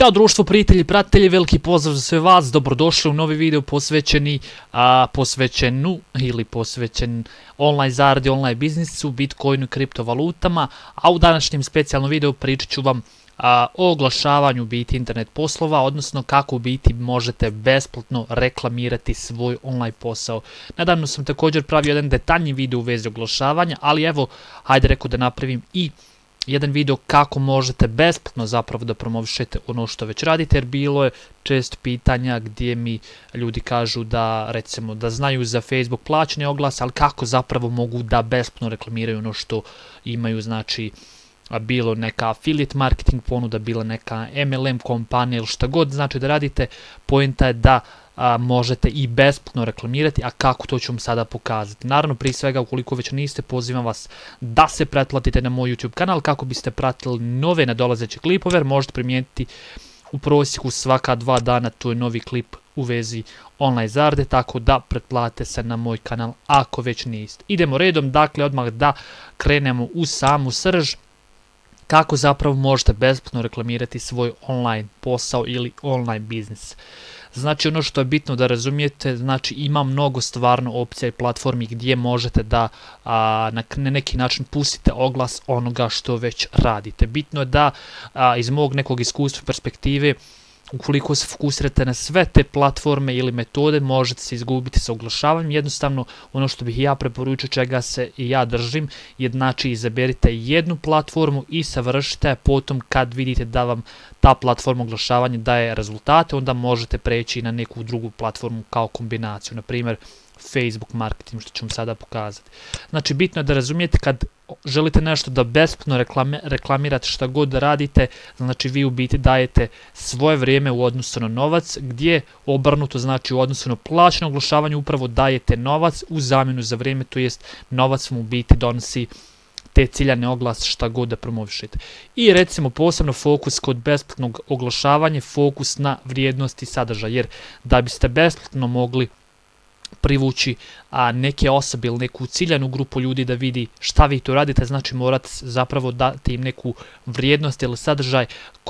Ćao društvo, prijatelji, pratitelji, veliki pozdrav za sve vas, dobrodošli u novi video posvećen online zaradi, online biznisu, bitcoinu i kriptovalutama, a u današnjem specijalnom videu pričat ću vam o oglašavanju biti internet poslova, odnosno kako biti možete besplatno reklamirati svoj online posao. Nedavno sam također pravio jedan detaljni video u vezi oglašavanja, ali evo, hajde rekao da napravim i jedan video kako možete besplatno zapravo da promovišete ono što već radite, jer bilo je često pitanja gdje mi ljudi kažu da recimo da znaju za Facebook plaćanje oglase, ali kako zapravo mogu da besplatno reklamiraju ono što imaju, znači bilo neka affiliate marketing ponuda, bila neka MLM kompanija ili šta god znači da radite. Poenta je da možete i besplatno reklamirati, a kako, to ću vam sada pokazati. Naravno, prije svega, ukoliko već niste, pozivam vas da se pretplatite na moj YouTube kanal kako biste pratili nove nadolazeće klipove, jer možete primijetiti u prosjeku svaka 2 dana tu je novi klip u vezi online zarade, tako da pretplatite se na moj kanal ako već niste. Idemo redom, dakle odmah da krenemo u samu srž. Kako zapravo možete besplatno reklamirati svoj online posao ili online biznis. Znači, ono što je bitno da razumijete, znači ima mnogo stvarno opcija i platformi gdje možete da na neki način pustite oglas onoga što već radite. Bitno je da iz mog nekog iskustva perspektive, ukoliko se fokusirate na sve te platforme ili metode, možete se izgubiti sa oglašavanjem. Jednostavno, ono što bih ja preporučio, čega se i ja držim, je znači izaberite jednu platformu i savršite, a potom kad vidite da vam ta platforma oglašavanja daje rezultate, onda možete preći na neku drugu platformu kao kombinaciju, na primjer Facebook marketing, što ću vam sada pokazati. Znači, bitno je da razumijete kad želite nešto da besplatno reklamirate šta god da radite, znači vi u biti dajete svoje vrijeme u odnosu na novac, gdje obrnuto znači u odnosu na plaćeno oglašavanje upravo dajete novac u zamjenu za vrijeme, to jest novac vam u biti donosi te ciljane oglase šta god da promovišete. I recimo posebno fokus kod besplatnog oglašavanja, fokus na vrijednosti sadržaja, jer da biste besplatno mogli privući neke osobe ili neku ciljanu grupu ljudi da vidi šta vi to radite, znači morate zapravo dati im neku vrijednost ili sadržaj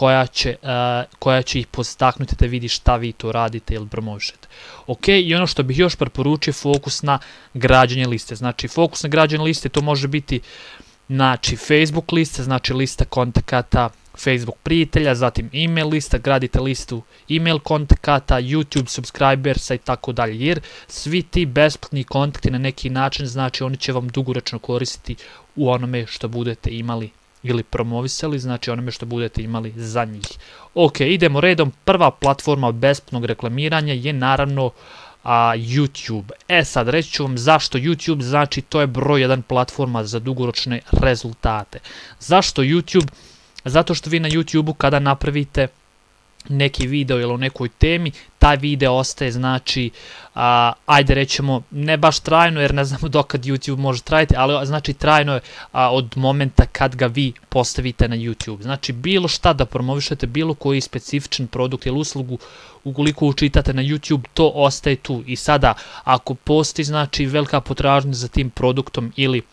koja će ih podstaknuti da vidi šta vi to radite ili promovišete. Ok, i ono što bih još preporučio, fokus na građenje liste. Znači, fokus na građenje liste, to može biti znači Facebook liste, znači lista kontakata Facebook prijatelja, zatim email lista, gradite listu email kontakata, YouTube subscribersa i tako dalje, jer svi ti besplatni kontakti na neki način, znači oni će vam dugoročno koristiti u onome što budete imali ili promovisali, znači onome što budete imali za njih. Ok, idemo redom. Prva platforma besplatnog reklamiranja je naravno YouTube. Sad reći ću vam zašto YouTube, znači to je broj 1 platforma za dugoročne rezultate. Zašto YouTube? Zato što vi na YouTube-u kada napravite neki video ili o nekoj temi, taj video ostaje, znači, ajde rećemo, ne baš trajno, jer ne znamo dokad YouTube može trajati, ali znači trajno je od momenta kad ga vi postavite na YouTube. Znači, bilo šta da promovišete, bilo koji specifičan produkt ili uslugu, ukoliko učitate na YouTube, to ostaje tu. I sada, ako postoji, znači, velika potražnja za tim produktom ili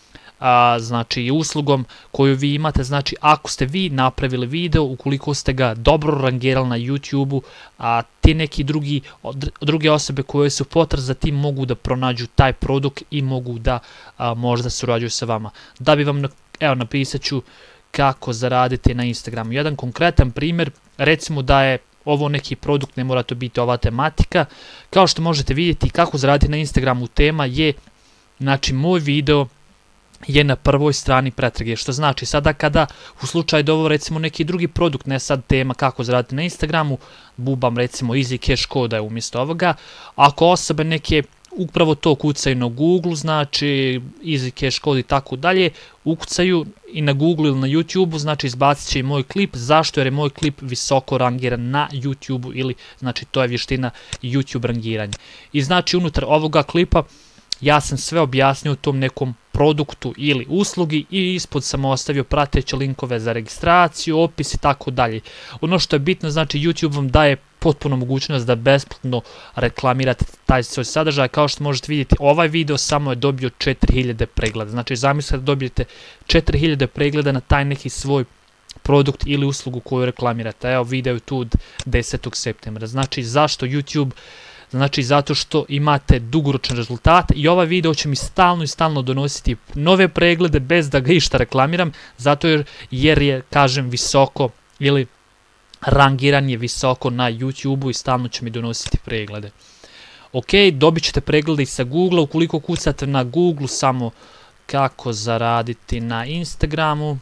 znači uslugom koju vi imate, znači ako ste vi napravili video, ukoliko ste ga dobro rangirali na YouTube-u, ti neki druge osobe koje su potražne za tim mogu da pronađu taj produkt i mogu da možda surađuju sa vama. Da bi vam, evo, napisat ću kako zaraditi na Instagramu. Jedan konkretan primjer, recimo da je ovo neki produkt, ne mora to biti ova tematika. Kao što možete vidjeti kako zaraditi na Instagramu, tema je, znači, moj video je na prvoj strani pretrage, što znači sada kada u slučaju da ovo recimo neki drugi produkt, ne sad tema kako zaraditi na Instagramu, bubam recimo Easy Cash koda je umjesto ovoga, ako osobe neke upravo to kucaju na Google, znači Easy Cash kod i tako dalje, ukucaju i na Google ili na YouTube-u, znači izbacit će i moj klip. Zašto? Jer je moj klip visoko rangiran na YouTube-u, ili znači to je vještina YouTube rangiranja. I znači unutar ovoga klipa ja sam sve objasnio o tom nekom produktu ili uslugi i ispod sam ostavio prateće linkove za registraciju, opis i tako dalje. Ono što je bitno, znači YouTube vam daje potpuno mogućnost da besplatno reklamirate taj svoj sadržaj. Kao što možete vidjeti, ovaj video samo je dobio 4000 pregleda. Znači, zamislite da dobijete 4000 pregleda na taj neki svoj produkt ili uslugu koju reklamirate. Evo video je tu od 10. septembra. Znači zašto YouTube? Znači zato što imate dugoročne rezultate i ovaj video će mi stalno i stalno donositi nove preglede bez da ga išta reklamiram, zato jer je, kažem, visoko ili rangiran je visoko na YouTube-u i stalno će mi donositi preglede. Ok, dobit ćete preglede i sa Google-a, ukoliko kucate na Google samo kako zaraditi na Instagramu,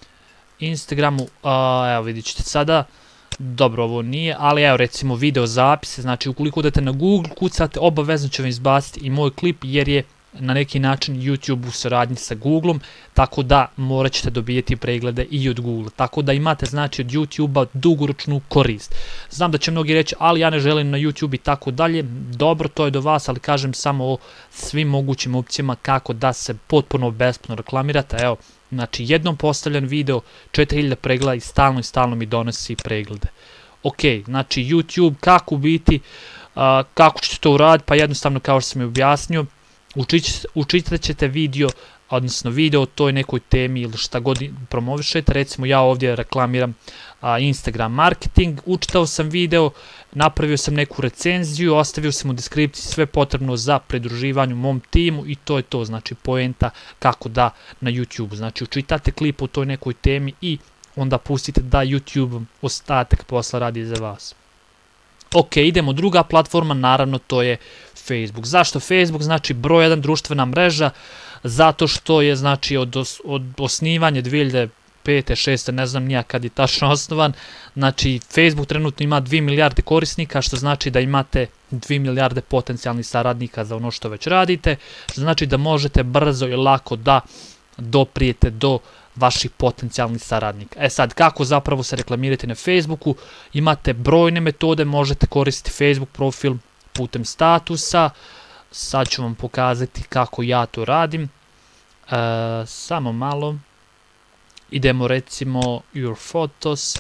evo vidjet ćete sada, dobro ovo nije, ali evo recimo video zapise, znači ukoliko odete na Google, kucate, obavezno će vam izbaciti i moj klip jer je na neki način YouTube u saradnji sa Google-om, tako da morat ćete dobijeti preglede i od Google, tako da imate znači od YouTube-a dugoročnu korist. Znam da će mnogi reći, ali ja ne želim na YouTube i tako dalje, dobro, to je do vas, ali kažem samo o svim mogućim opcijama kako da se potpuno besplatno reklamirate. Evo, znači jednom postavljen video, 4000 pregleda i stalno mi donosi preglede. Ok, znači YouTube, kako biti, kako ćete to uraditi, pa jednostavno kao što sam je objasnio, učitat ćete video o toj nekoj temi ili šta god promovišete. Recimo ja ovdje reklamiram Instagram marketing, učitao sam video, napravio sam neku recenziju, ostavio sam u deskripciji sve potrebno za pridruživanje mom timu i to je to, znači poenta kako da na YouTube. Znači učitate klip o toj nekoj temi i onda pustite da YouTube ostatak posla radi za vas. Ok, idemo druga platforma, naravno to je Facebook. Zašto Facebook? Znači broj 1 društvena mreža, zato što je znači od osnivanja 2005. 6. ne znam nija kad je tačno osnovan, znači Facebook trenutno ima 2 milijarde korisnika, što znači da imate 2 milijarde potencijalnih saradnika za ono što već radite, što znači da možete brzo i lako da doprijete do vaših potencijalnih saradnika. E sad, kako zapravo se reklamirate na Facebooku? Imate brojne metode, možete koristiti Facebook profil putem statusa. Sad ću vam pokazati kako ja to radim. Samo malo. Idemo recimo Your Photos.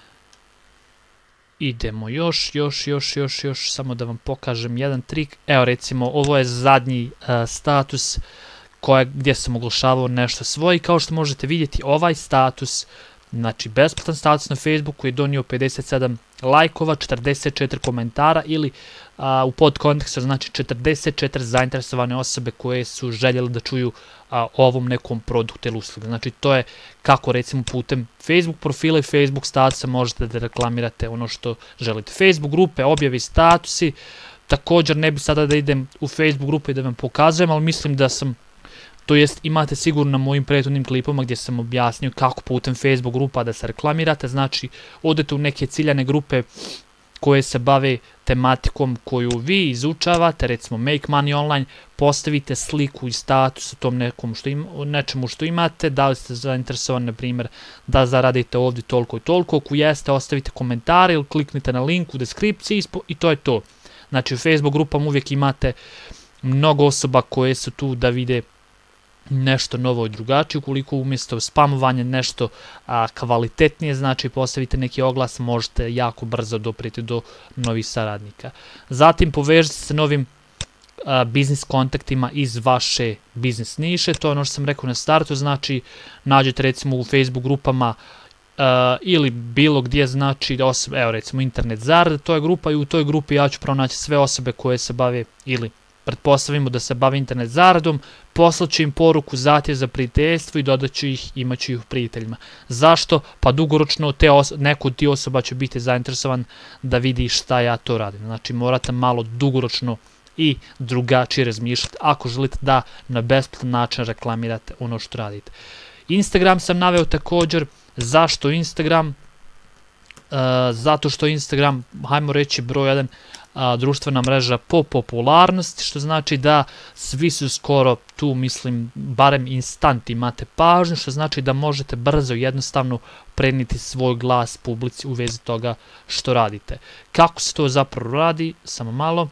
Idemo još, samo da vam pokažem jedan trik. Evo recimo, ovo je zadnji status gdje sam oglašavao nešto svoje i kao što možete vidjeti ovaj status, znači besplatan status na Facebooku je donio 57 lajkova, 44 komentara ili u podkontekstu znači 44 zainteresovane osobe koje su željeli da čuju o ovom nekom produktu ili uslugu. Znači to je kako recimo putem Facebook profila i Facebook statusa možete da reklamirate ono što želite. Facebook grupe, objave, statusi, također ne bi sada da idem u Facebook grupe i da vam pokazujem, ali mislim da sam, to jest imate sigurno na mojim prethodnim klipama gdje sam objasnio kako putem Facebook grupa da se reklamirate, znači odete u neke ciljane grupe koje se bave tematikom koju vi izučavate, recimo Make Money Online, postavite sliku i status o tom nečemu što imate, da li ste zainteresovani, na primjer, da zaradite ovdje toliko i toliko, ako jeste, ostavite komentare ili kliknite na link u deskripciji i to je to. Znači u Facebook grupama uvijek imate mnogo osoba koje su tu da vide nešto novo i drugačije, ukoliko umjesto spamovanja nešto kvalitetnije, znači postavite neki oglas, možete jako brzo doprijeti do novih saradnika. Zatim povežite se novim biznis kontaktima iz vaše biznis niše, to je ono što sam rekao na startu, znači nađete recimo u Facebook grupama ili bilo gdje, znači evo recimo internet zarada, to je grupa i u toj grupi ja ću pronaći sve osobe koje se bave ili pretpostavimo da se bave internet zaradom, poslaću im poruku zahtjev za prijateljstvo i dodat ću ih, imat ću ih u prijateljima. Zašto? Pa dugoročno neko od tih osoba će biti zainteresovan da vidi šta ja to radim. Znači morate malo dugoročno i drugačije razmišljati ako želite da na besplatan način reklamirate ono što radite. Instagram sam naveo također. Zašto Instagram? Zato što Instagram, hajmo reći broj 1, društvena mreža po popularnosti, što znači da svi su skoro tu, mislim, barem instant imate pažnju, što znači da možete brzo i jednostavno prenijeti svoj glas publici u vezi toga što radite. Kako se to zapravo radi? Samo malo.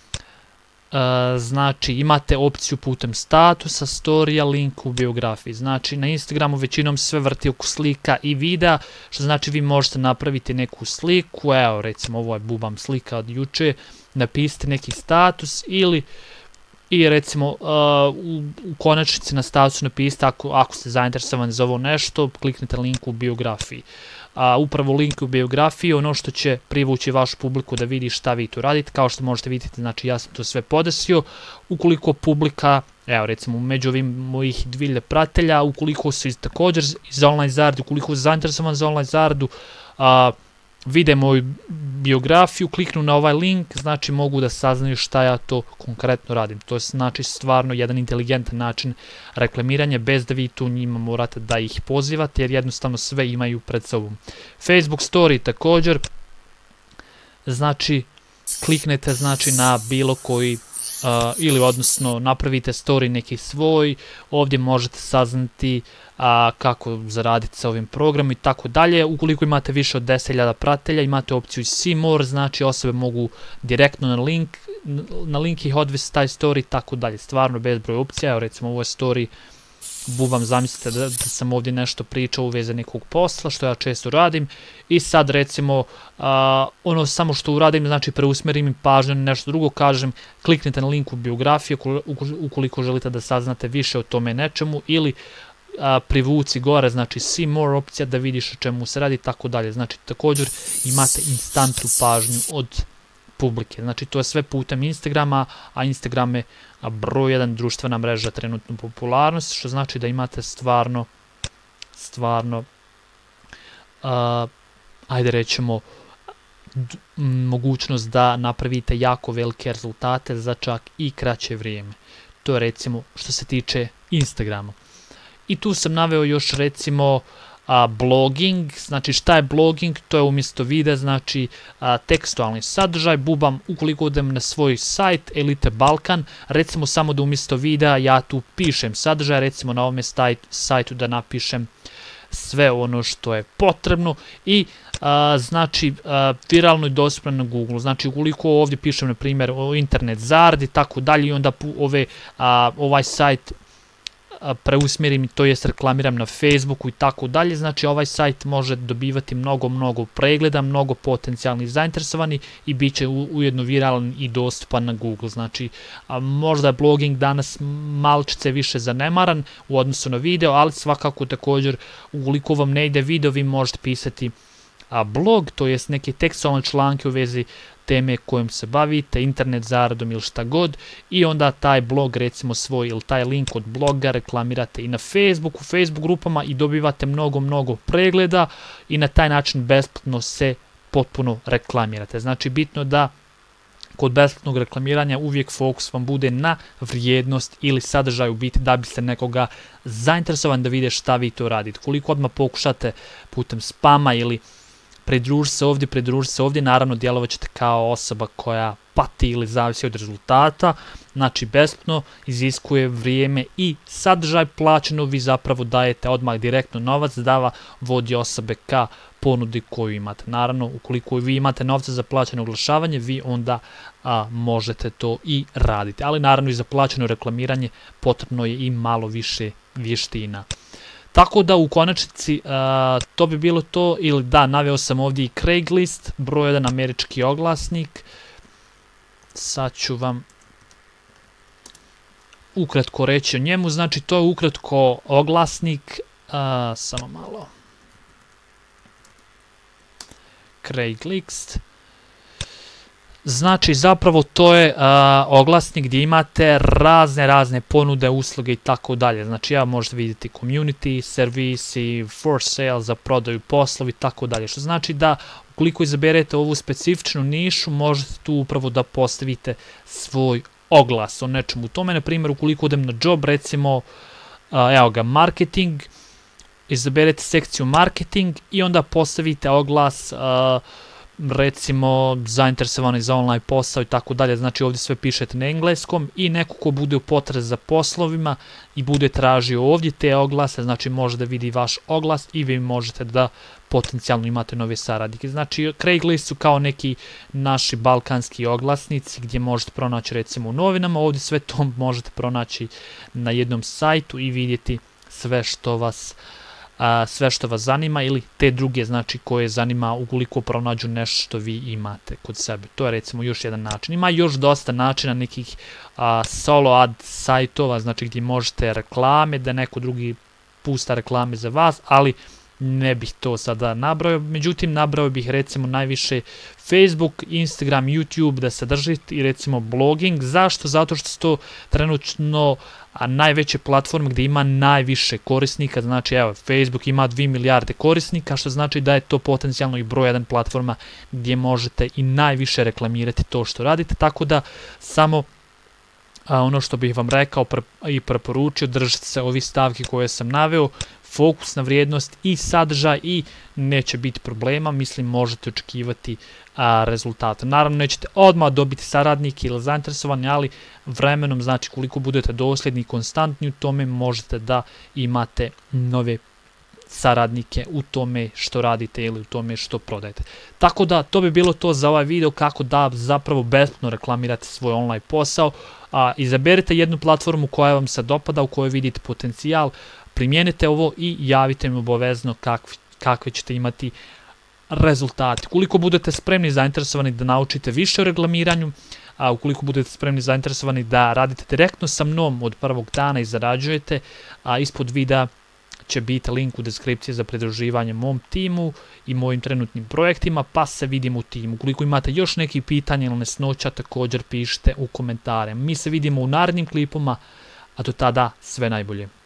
Znači imate opciju putem statusa, storija, link u biografiji. Znači na Instagramu većinom sve vrti oko slika i videa, što znači vi možete napraviti neku sliku, evo recimo ovo je bubam slika od juče, napisati neki status ili i recimo u konačnici na stavcu napisati ako ste zainteresovani za ovo nešto, kliknite link u biografiji. Upravo link u biografiji ono što će privući vašu publiku da vidi šta vi tu radite. Kao što možete vidjeti, znači ja sam to sve podesio. Ukoliko publika, evo recimo među ovim mojih 2000 pratelja, ukoliko su također iz online zarade, ukoliko su zainteresovani za online zaradu, vide moju biografiju, kliknu na ovaj link, znači mogu da saznaju šta ja to konkretno radim. To je znači stvarno jedan inteligentan način reklamiranja bez da vi tu njima morate da ih pozivate jer jednostavno sve imaju pred sobom. Facebook story također, znači kliknete znači na bilo koji ili odnosno napravite story neki svoj, ovdje možete saznati kako zaraditi sa ovim programom i tako dalje. Ukoliko imate više od 10.000 pratelja, imate opciju See More, znači osobe mogu direktno na link ih odvesti taj story i tako dalje. Stvarno bezbroj opcija, evo recimo ovo je story, bubam, zamislite da sam ovdje nešto pričao u vezi nekog posla, što ja često radim i sad recimo ono samo što uradim, znači preusmjerim im pažnju na nešto drugo, kažem kliknite na link u biografiju ukoliko želite da saznate više o tome nečemu ili privuci gore, znači See More opcija da vidiš o čemu se radi i tako dalje. Znači također imate instantnu pažnju od publike. Znači to je sve putem Instagrama, a Instagram je broj 1 društvena mreža trenutno popularnosti, što znači da imate stvarno ajde rećemo mogućnost da napravite jako velike rezultate za čak i kraće vrijeme. To je recimo što se tiče Instagrama. I tu sam naveo još recimo blogging, znači šta je blogging, to je umjesto videa, znači tekstualni sadržaj, bubam, ukoliko odem na svoj sajt Elite Balkan, recimo samo da umjesto videa ja tu pišem sadržaj, recimo na ovome sajtu da napišem sve ono što je potrebno i znači viralno je dostupno na Google, znači ukoliko ovdje pišem na primjer o internet zaradi i tako dalje i onda ovaj sajt preusmjerim, to jest reklamiram na Facebooku i tako dalje, znači ovaj sajt može dobivati mnogo pregleda, mnogo potencijalnih zainteresovani i bit će ujedno viralan i dostupan na Google. Znači možda je blogging danas malčice više zanemaran u odnosu na video, ali svakako također ukoliko vam ne ide video vi možete pisati blog, to jest neke tekstualne članke u vezi teme kojom se bavite, internet zaradom ili šta god i onda taj blog recimo svoj ili taj link od bloga reklamirate i na Facebooku, Facebook grupama i dobivate mnogo pregleda i na taj način besplatno se potpuno reklamirate. Znači bitno da kod besplatnog reklamiranja uvijek fokus vam bude na vrijednost ili sadržaj u biti da biste nekoga zainteresovan da vide šta vi to radite. Koliko odmah pokušate putem spama ili pridruži se ovdje, naravno djelovat ćete kao osoba koja pati ili zavisi od rezultata, znači besplatno iziskuje vrijeme i sadržaj plaćeno, vi zapravo dajete odmah direktno novac da vodi osobe ka ponudi koju imate. Naravno, ukoliko vi imate novca za plaćeno oglašavanje, vi onda možete to i raditi, ali naravno i za plaćeno reklamiranje potrebno je i malo više vještina. Tako da u konačnici to bi bilo to, ili da, naveo sam ovdje i Craigslist, broj 1 američki oglasnik. Sad ću vam ukratko reći o njemu, znači to je ukratko oglasnik, samo malo, Craigslist. Znači zapravo to je oglasnik gdje imate razne ponude, usluge i tako dalje. Znači možete vidjeti community, servisi, for sale, za prodaju, poslovi i tako dalje. Što znači da ukoliko izaberete ovu specifičnu nišu možete tu upravo da postavite svoj oglas o nečemu. U tome, na primjer, ukoliko idem na job, recimo, evo ga, marketing, izaberete sekciju marketing i onda postavite oglas recimo zainteresovani za online posao i tako dalje, znači ovdje sve pišete na engleskom i neko ko bude u potrazi za poslovima i bude tražio ovdje te oglase, znači može da vidi vaš oglas i vi možete da potencijalno imate nove saradnike. Znači Craigslist su kao neki naši balkanski oglasnici gdje možete pronaći recimo u novinama, ovdje sve to možete pronaći na jednom sajtu i vidjeti sve što vas sve što vas zanima ili te druge, znači koje zanima ukoliko pronađu nešto što vi imate kod sebe. To je recimo još jedan način. Ima još dosta načina nekih solo ad sajtova, znači gdje možete reklame, da neko drugi pusta reklame za vas, ali ne bih to sada nabrao, međutim nabrao bih recimo najviše Facebook, Instagram, YouTube da sadrži i recimo blogging. Zašto? Zato što su to trenutno najveće platforme gdje ima najviše korisnika, znači evo Facebook ima 2 milijarde korisnika, što znači da je to potencijalno i broj 1 platforma gdje možete i najviše reklamirati to što radite, tako da samo ono što bih vam rekao i preporučio, držite se ovih stavki koje sam naveo, fokus na vrijednost i sadržaj i neće biti problema, mislim možete očekivati rezultate. Naravno nećete odmah dobiti saradnike ili zainteresovani, ali vremenom, znači koliko budete dosljedni i konstantni u tome, možete da imate nove saradnike u tome što radite ili u tome što prodajete. Tako da to bi bilo to za ovaj video, kako da zapravo besplatno reklamirate svoj online posao. Izaberite jednu platformu koja vam se dopada, u kojoj vidite potencijal, primijenite ovo i javite mi obavezno kakve ćete imati rezultate. Ukoliko budete spremni i zainteresovani da naučite više o reklamiranju, ukoliko budete spremni i zainteresovani da radite direktno sa mnom od prvog dana i zarađujete, ispod videa će biti link u deskripciji za pridruživanje mom timu i mojim trenutnim projektima, pa se vidimo u timu. Ukoliko imate još neki pitanja ili nesnoća, također pišite u komentare. Mi se vidimo u narednim klipama, a do tada sve najbolje.